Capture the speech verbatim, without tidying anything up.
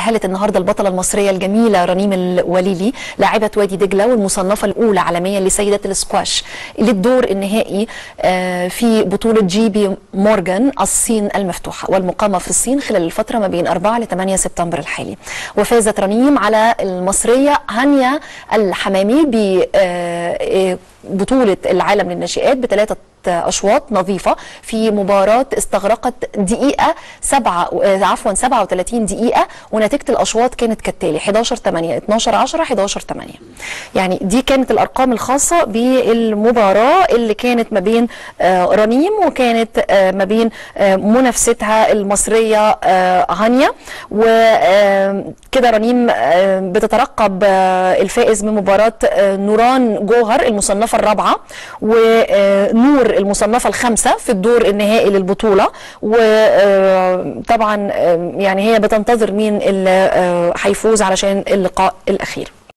تأهلت النهارده البطلة المصرية الجميلة رنيم الوليلي لاعبة وادي دجلة والمصنفة الأولى عالميا لسيدات السكواش للدور النهائي في بطولة جي بي مورغان الصين المفتوحة والمقامة في الصين خلال الفترة ما بين أربعة لثمانية سبتمبر الحالي. وفازت رنيم على المصرية هانيا الحمامي ببطولة العالم للناشئات بثلاثة أشواط نظيفة في مباراة استغرقت دقيقة سبعة عفوا سبعة وثلاثين دقيقة، ونتيجة الأشواط كانت كالتالي: حداشر ثمانية اتناشر عشرة حداشر ثمانية. يعني دي كانت الأرقام الخاصة بالمباراة اللي كانت ما بين رنيم وكانت ما بين منافستها المصرية هانيا. وكده رنيم بتترقب الفائز من مباراة نوران جوهر المصنفة الرابعة ونور المصنفة الخامسة في الدور النهائي للبطولة. وطبعا يعني هي بتنتظر مين اللي هيفوز علشان اللقاء الأخير.